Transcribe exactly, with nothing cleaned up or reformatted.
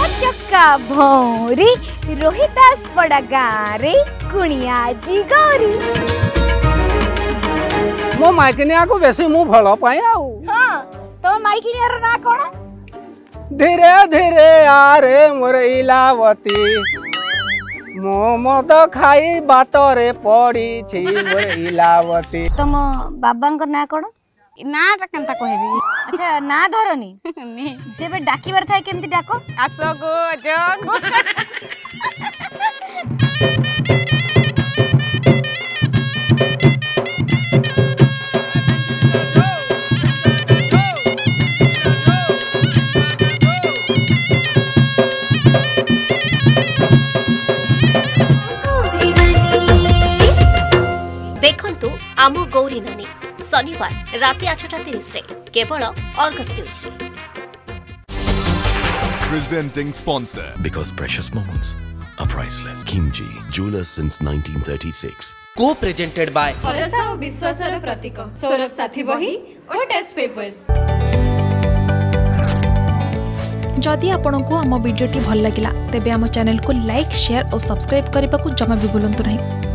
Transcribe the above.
चक्का भौरी रोहिदास पड़ा गारे कुणिया जी गौरी। मो माइकिनिया को बेसी मु भल पाए आउ। हां तो माइकिनिया रो ना कोन? धीरे धीरे आरे मोर इलावती मो मद खाई बातरे पड़ी छी मोर इलावती। तुम बाबा को ना कोन? ना केनता कहबी। अच्छा ना धरनी जेबे डाकिबार थाए केमती डाको? आसो गो जग। देखंतु आमो गौरी नानी शनिवार राति आठटा तीस रे केवल अर्गस न्यूज रे। Presenting sponsor. Because precious moments are priceless. Kimchi, jewelers since nineteen thirty-six. Co-presented by भरोसा और विश्वासर प्रतीक सौरभ साथी बही और टेस्ट पेपर्स। जदि आपंक आम भिडी भल लगा तेब आम चैनल को लाइक शेयर और सब्सक्राइब करने को जमा भी भूलु नहीं।